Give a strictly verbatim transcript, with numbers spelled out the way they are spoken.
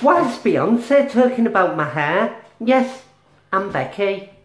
Whilst Beyonce talking about my hair, yes, I'm Becky.